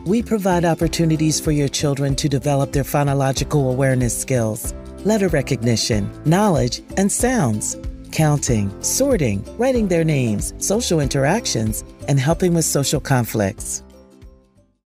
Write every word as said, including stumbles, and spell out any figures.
We provide opportunities for your children to develop their phonological awareness skills, letter recognition, knowledge, and sounds, counting, sorting, writing their names, social interactions, and helping with social conflicts.